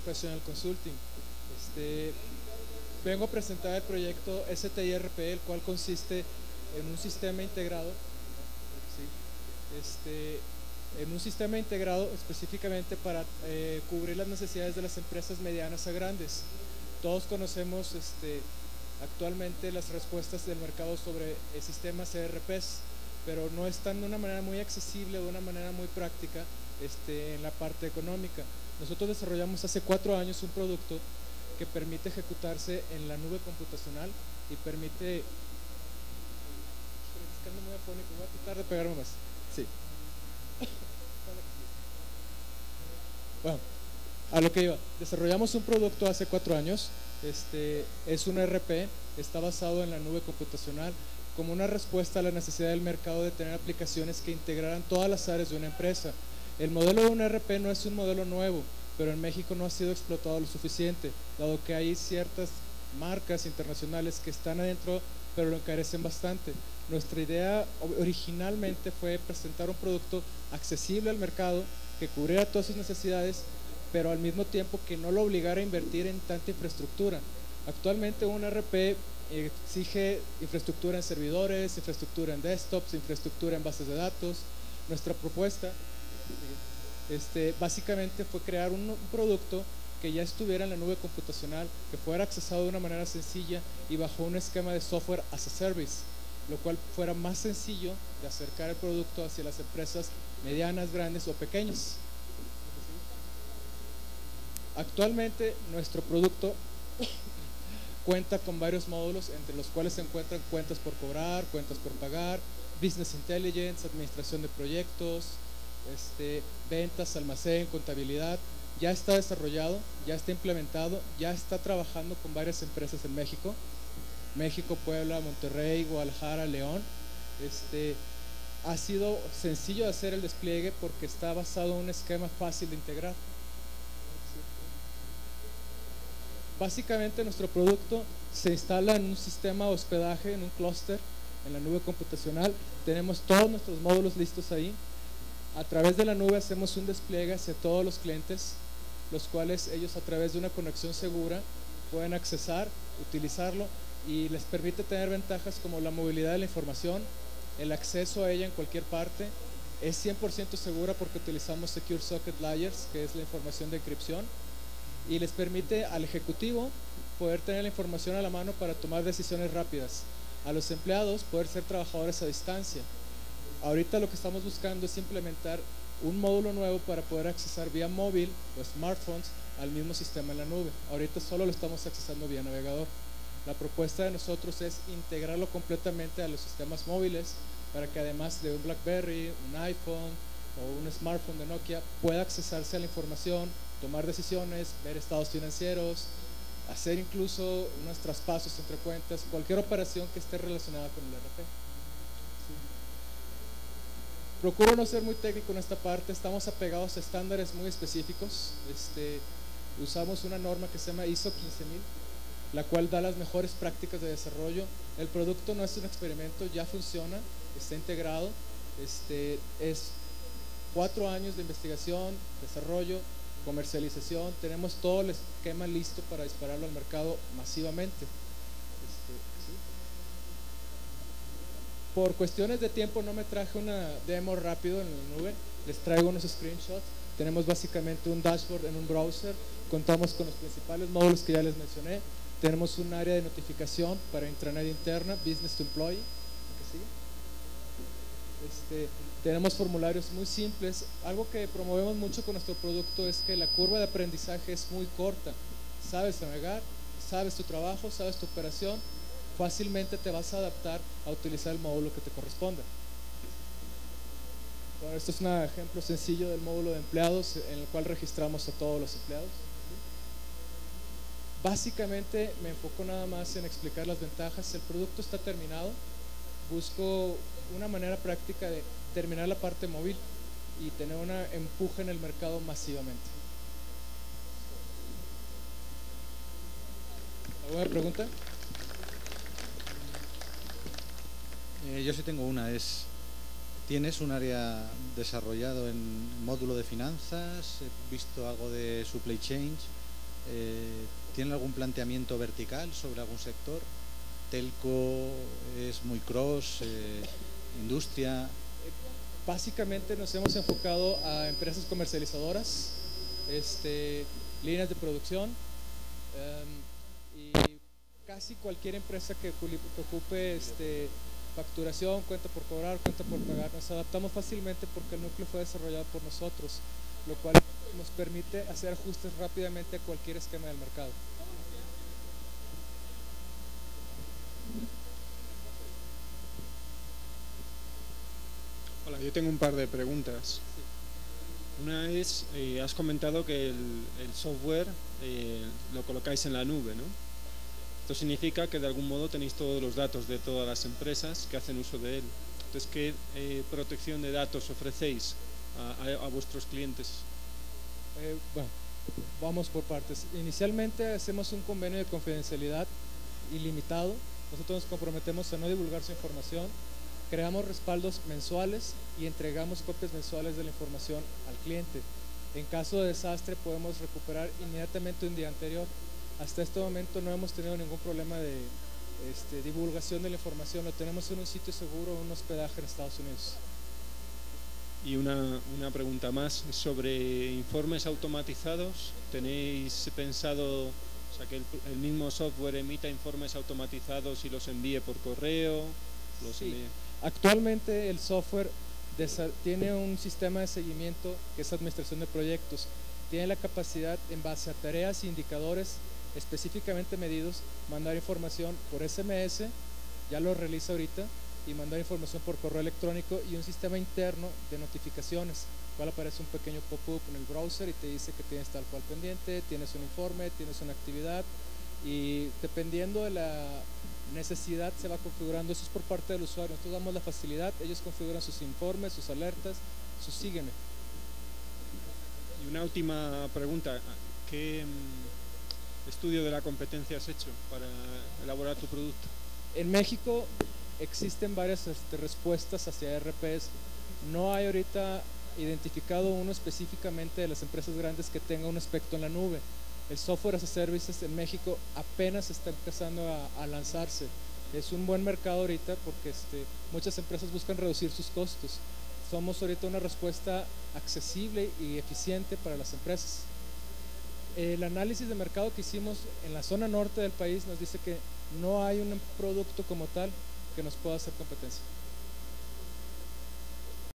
Professional Consulting. Vengo a presentar el proyecto STIRP, el cual consiste en un sistema integrado, en un sistema integrado específicamente para cubrir las necesidades de las empresas medianas a grandes. Todos conocemos actualmente las respuestas del mercado sobre sistemas ERPs, pero no están de una manera muy accesible, de una manera muy práctica en la parte económica. Nosotros desarrollamos hace 4 años un producto que permite ejecutarse en la nube computacional y permite… Muy afónico, voy a tratar de pegarme más. Sí. Bueno, a lo que iba, desarrollamos un producto hace 4 años, es un ERP, está basado en la nube computacional como una respuesta a la necesidad del mercado de tener aplicaciones que integraran todas las áreas de una empresa. El modelo de un ERP no es un modelo nuevo, pero en México no ha sido explotado lo suficiente, dado que hay ciertas marcas internacionales que están adentro, pero lo encarecen bastante. Nuestra idea originalmente fue presentar un producto accesible al mercado, que cubriera todas sus necesidades, pero al mismo tiempo que no lo obligara a invertir en tanta infraestructura. Actualmente un ERP exige infraestructura en servidores, infraestructura en desktops, infraestructura en bases de datos. Nuestra propuesta básicamente fue crear un producto que ya estuviera en la nube computacional, que fuera accesado de una manera sencilla y bajo un esquema de software as a service, lo cual fuera más sencillo de acercar el producto hacia las empresas medianas, grandes o pequeñas. Actualmente nuestro producto cuenta con varios módulos, entre los cuales se encuentran cuentas por cobrar, cuentas por pagar, business intelligence, administración de proyectos, ventas, almacén, contabilidad. Ya está desarrollado, ya está implementado, ya está trabajando con varias empresas en México, Puebla, Monterrey, Guadalajara, León. Ha sido sencillo de hacer el despliegue porque está basado en un esquema fácil de integrar. Básicamente nuestro producto se instala en un sistema de hospedaje, en un clúster, en la nube computacional. Tenemos todos nuestros módulos listos ahí. A través de la nube hacemos un despliegue hacia todos los clientes, los cuales ellos a través de una conexión segura pueden accesar, utilizarlo, y les permite tener ventajas como la movilidad de la información, el acceso a ella en cualquier parte. Es 100% segura porque utilizamos Secure Socket Layers, que es la información de encripción, y les permite al ejecutivo poder tener la información a la mano para tomar decisiones rápidas, a los empleados poder ser trabajadores a distancia. Ahorita lo que estamos buscando es implementar un módulo nuevo para poder accesar vía móvil o smartphones al mismo sistema en la nube. Ahorita solo lo estamos accesando vía navegador. La propuesta de nosotros es integrarlo completamente a los sistemas móviles para que además de un BlackBerry, un iPhone o un smartphone de Nokia pueda accesarse a la información, tomar decisiones, ver estados financieros, hacer incluso unos traspasos entre cuentas, cualquier operación que esté relacionada con el ERP. Procuro no ser muy técnico en esta parte, estamos apegados a estándares muy específicos. Usamos una norma que se llama ISO 15000, la cual da las mejores prácticas de desarrollo. El producto no es un experimento, ya funciona, está integrado. Es 4 años de investigación, desarrollo, comercialización. Tenemos todo el esquema listo para dispararlo al mercado masivamente. Por cuestiones de tiempo no me traje una demo rápido en la nube, les traigo unos screenshots. Tenemos básicamente un dashboard en un browser, contamos con los principales módulos que ya les mencioné, tenemos un área de notificación para intranet interna, business to employee, tenemos formularios muy simples. Algo que promovemos mucho con nuestro producto es que la curva de aprendizaje es muy corta. Sabes navegar, sabes tu trabajo, sabes tu operación, fácilmente te vas a adaptar a utilizar el módulo que te corresponda. Bueno, esto es un ejemplo sencillo del módulo de empleados en el cual registramos a todos los empleados. Básicamente me enfoco nada más en explicar las ventajas. El producto está terminado, busco una manera práctica de terminar la parte móvil y tener un empuje en el mercado masivamente. ¿Alguna pregunta? Yo sí tengo una. ¿Tienes un área desarrollado en módulo de finanzas? ¿He visto algo de supply chain? ¿Tienen algún planteamiento vertical sobre algún sector? ¿Telco es muy cross? ¿Industria? Básicamente nos hemos enfocado a empresas comercializadoras, líneas de producción, y casi cualquier empresa que ocupe facturación, cuenta por cobrar, cuenta por pagar. Nos adaptamos fácilmente porque el núcleo fue desarrollado por nosotros, lo cual nos permite hacer ajustes rápidamente a cualquier esquema del mercado. Hola, yo tengo un par de preguntas. Una es, has comentado que el software lo colocáis en la nube, ¿no? Esto significa que de algún modo tenéis todos los datos de todas las empresas que hacen uso de él. Entonces, ¿qué protección de datos ofrecéis a vuestros clientes? Bueno, vamos por partes. Inicialmente hacemos un convenio de confidencialidad ilimitado. Nosotros nos comprometemos a no divulgar su información. Creamos respaldos mensuales y entregamos copias mensuales de la información al cliente. En caso de desastre podemos recuperar inmediatamente un día anterior. Hasta este momento no hemos tenido ningún problema de divulgación de la información. Lo tenemos en un sitio seguro, un hospedaje en Estados Unidos. Y una pregunta más sobre informes automatizados. ¿Tenéis pensado, o sea, que el mismo software emita informes automatizados y los envíe por correo? Sí. Actualmente el software tiene un sistema de seguimiento que es administración de proyectos. Tiene la capacidad, en base a tareas e indicadores específicamente medidos, mandar información por SMS, ya lo realiza ahorita, y mandar información por correo electrónico y un sistema interno de notificaciones, cual aparece un pequeño pop-up en el browser y te dice que tienes tal cual pendiente, tienes un informe, tienes una actividad, y dependiendo de la necesidad se va configurando. Eso es por parte del usuario. Nosotros damos la facilidad, ellos configuran sus informes, sus alertas, sus sígueme. Y una última pregunta, ¿qué estudio de la competencia has hecho para elaborar tu producto? En México existen varias respuestas hacia RPs. No hay ahorita identificado uno específicamente de las empresas grandes que tenga un aspecto en la nube. El software as a services en México apenas está empezando a lanzarse. Es un buen mercado ahorita porque muchas empresas buscan reducir sus costos. Somos ahorita una respuesta accesible y eficiente para las empresas. El análisis de mercado que hicimos en la zona norte del país nos dice que no hay un producto como tal que nos pueda hacer competencia.